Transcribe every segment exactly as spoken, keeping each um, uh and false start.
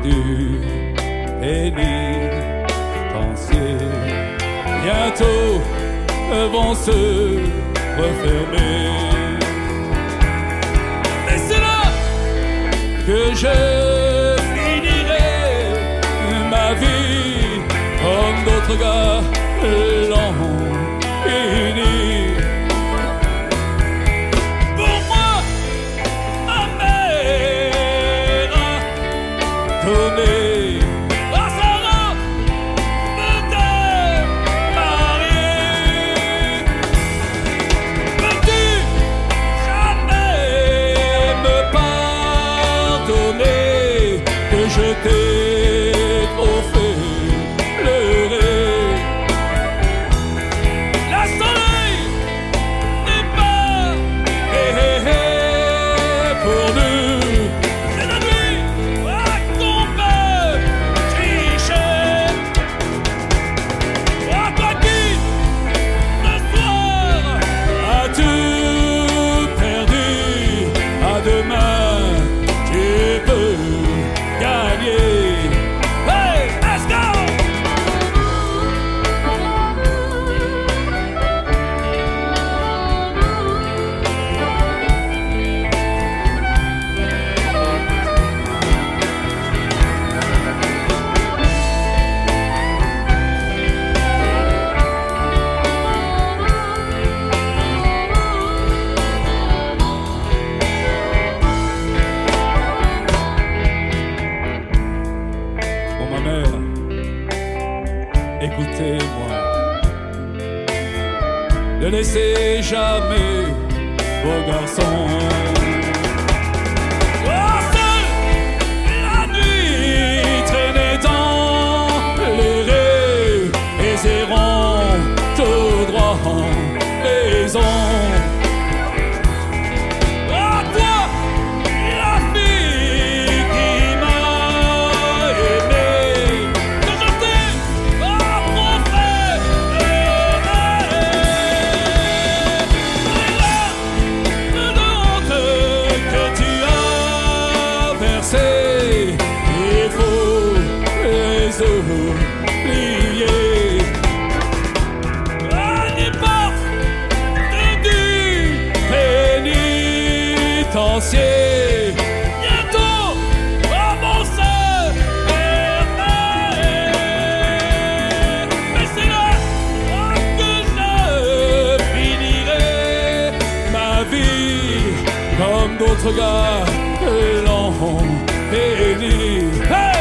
du pénitencier. Bientôt vont se refermer. Mais c'est là que je finirai ma vie comme d'autres gars l'ont fini. Pour moi, ma mère a donné à Sarah de démarrer. Peux-tu jamais me pardonner que je t'ai trop fait pleurer? La soleil n'est pas hé, hé, hé, pour nous. C'est la nuit à qu'on peut tricher. À toi qui, ce soir, as tout perdu. À demain, tu peux gagner. Hey, let's go! Pour ma mère, écoutez-moi. Ne laissez jamais vos garçons oh, seul la nuit traîner dans les rues et iront tout droit en maison. À toi, la fille qui m'a aimé, que je t'ai pas trop fait pleurer. Les larmes de honte que tu as versées, il faut les oublier. À l'hypothèse du pénitencier, bientôt vont se fermer. Mais c'est là que je finirai ma vie comme d'autres gars l'ont fini. Hey!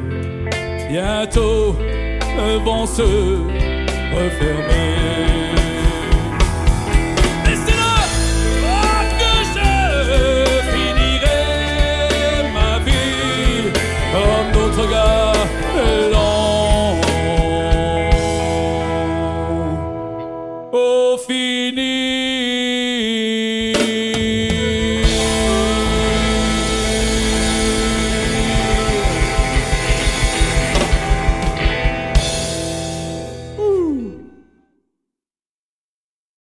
Bientôt vont se refermer.